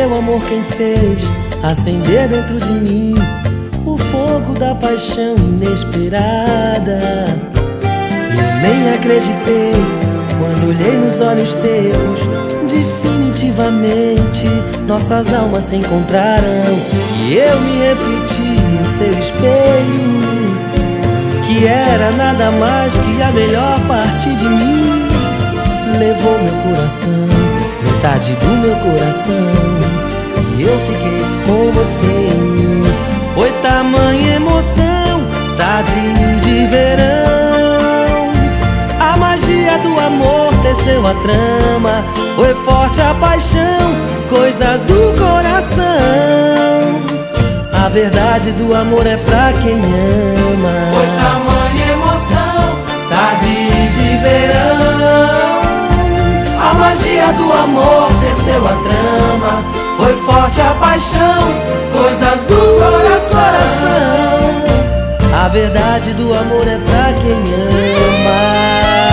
seu amor quem fez acender dentro de mim o fogo da paixão inesperada. Eu nem acreditei quando olhei nos olhos teus. Definitivamente nossas almas se encontraram. E eu me refleti no seu espelho, que era nada mais que a melhor parte de mim. Levou meu coração, metade do meu coração, e eu fiquei com você em mim. Foi tamanha emoção, tarde de verão. A magia do amor teceu a trama. Foi forte a paixão, coisas do coração. A verdade do amor é pra quem ama. Foi tamanha emoção, tarde de verão. A magia do amor teceu a trama. Foi forte a paixão, coisas do coração. A verdade do amor é pra quem ama.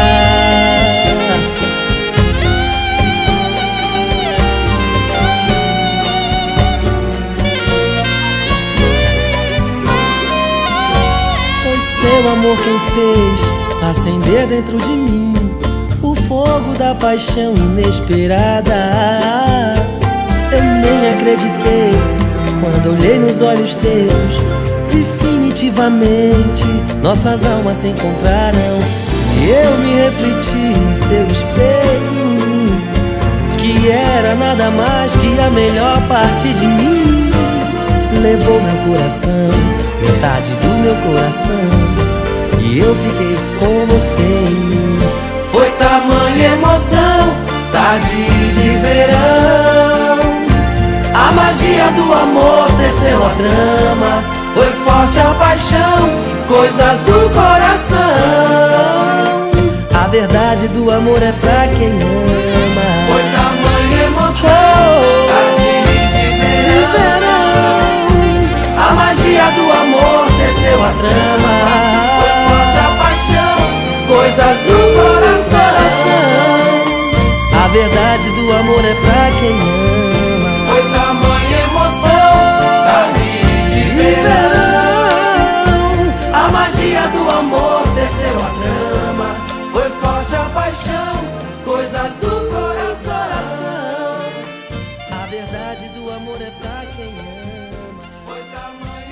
Seu amor quem fez acender dentro de mim o fogo da paixão inesperada. Eu nem acreditei quando olhei nos olhos teus. Definitivamente nossas almas se encontraram. E eu me refleti no seu espelho, que era nada mais que a melhor parte de mim. Levou meu coração, metade do meu coração, e eu fiquei com você em mim. Foi tamanha emoção, tarde de verão. A magia do amor teceu a trama. Foi forte a paixão, coisas do coração. A verdade do amor é pra quem ama. Foi tamanha emoção, tarde de verão. A magia do amor teceu a trama. Foi forte a paixão, coisas do coração. A verdade do amor é pra quem ama. Foi tamanha emoção, tarde de verão. A magia do amor teceu a trama. Foi forte a paixão, coisas do coração. A verdade do amor é pra quem ama. Foi tamanha